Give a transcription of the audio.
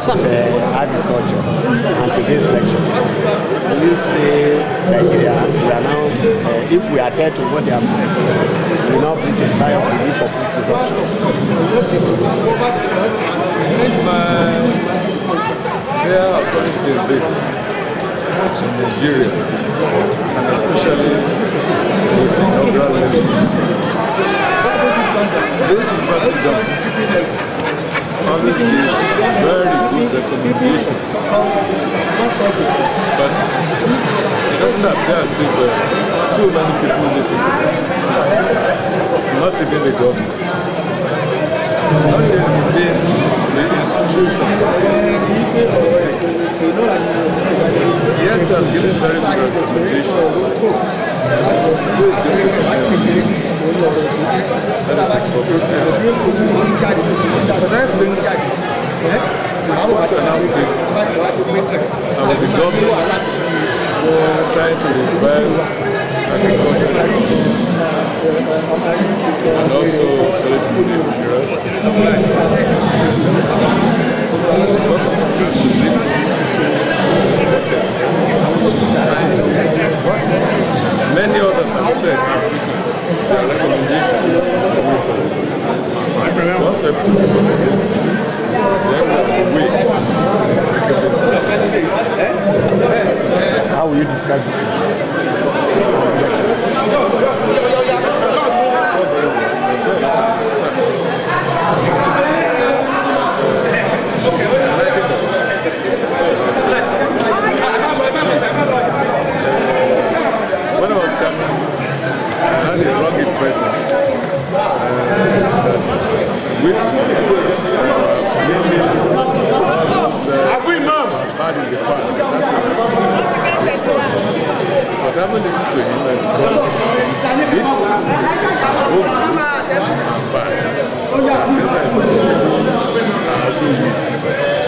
agriculture and today's lecture. Will you say Nigeria, we are now, if we adhere to what they have said, we will now bring a sign of relief for food production? My fear has always been this in Nigeria, and especially with the inaugural elections. This university government always give very good recommendations, but it doesn't appear as if too many people listen to them. Not even the government, not even the institutions. Yes, he has given very good recommendations. Who is going to condemn? That is the problem. But I think what we are now facing, and with the government trying to revive agriculture and also solid minerals, the government should listen to what you have said and to what many others have said. Their recommendations going forward. Once we have to do some of these things, then we are on the way. How will you describe this lecture? When I was coming, I had a wrong impression that with mainly all those bad in the farm, but I haven't listened to him and discovered that this both are bad. These are vegetables are also weeds.